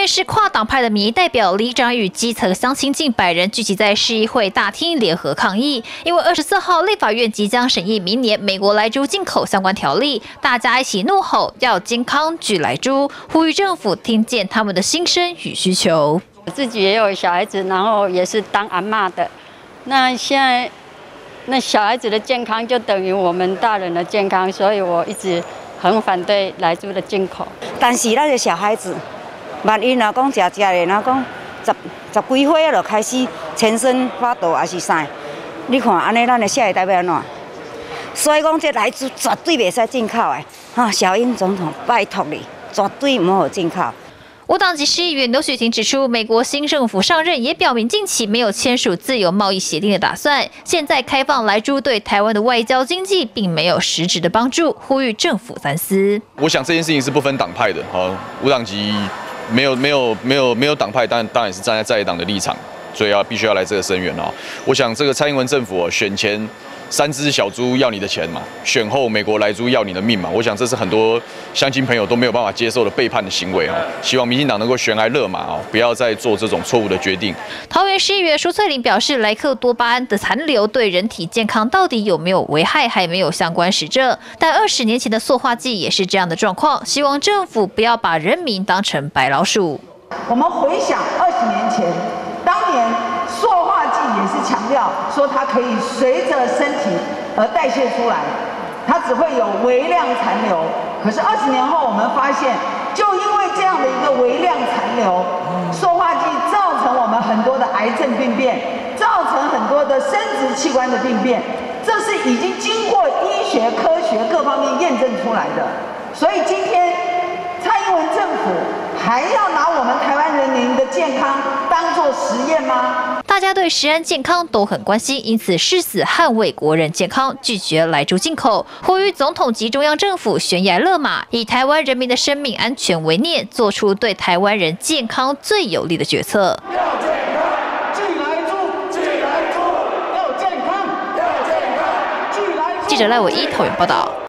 园市跨党派的民意代表、里长与基层乡亲近100人聚集在市议会大厅联合抗议，因为24号立法院即将审议明年美国莱猪进口相关条例，大家一起怒吼要健康拒莱猪，呼吁政府听见他们的心声与需求。 我自己也有小孩子，然后也是当阿嬷的，那现在那小孩子的健康就等于我们大人的健康，所以我一直很反对莱猪的进口。 但是咱的小孩子，万一若讲食的，若讲十几岁就开始全身发抖，还是啥？你看安尼，咱的下一代要安怎？所以讲，这莱猪绝对袂使进口的。哈，小英总统，拜托你，绝对唔好进口。 无党籍市议员刘雪婷指出，美国新政府上任也表明近期没有签署自由贸易协定的打算。现在开放莱猪对台湾的外交经济并没有实质的帮助，呼吁政府三思。 我想这件事情是不分党派的，无党籍没有党派，当然是站在在野党的立场，所以必须要来这个声援哦。我想这个蔡英文政府选前3只小猪要你的钱嘛，选后美国莱猪要你的命嘛，我想这是很多乡亲朋友都没有办法接受的背叛的行为哦。希望民进党能够悬崖勒马哦，不要再做这种错误的决定。 桃园市议员舒翠玲表示，莱克多巴胺的残留对人体健康到底有没有危害，还没有相关实证。但20年前的塑化剂也是这样的状况，希望政府不要把人民当成白老鼠。 我们回想20年前，当年塑化剂也是强调说它可以随着身体而代谢出来，它只会有微量残留。可是20年后，我们发现，就因为这样的一个微量残留，塑化剂造成我们很多的癌症病变，造成很多的生殖器官的病变，这是已经经过医学科学各方面验证出来的。所以今天蔡英文政府还要拿我们台湾人民的健康当作实验吗？ 大家对食安健康都很关心，因此誓死捍卫国人健康，拒绝莱猪进口，呼吁总统及中央政府悬崖勒马，以台湾人民的生命安全为念，做出对台湾人健康最有利的决策。 要健康，拒莱猪，拒莱猪，要健康，要健康，拒莱猪。 记者赖伟一桃园报道。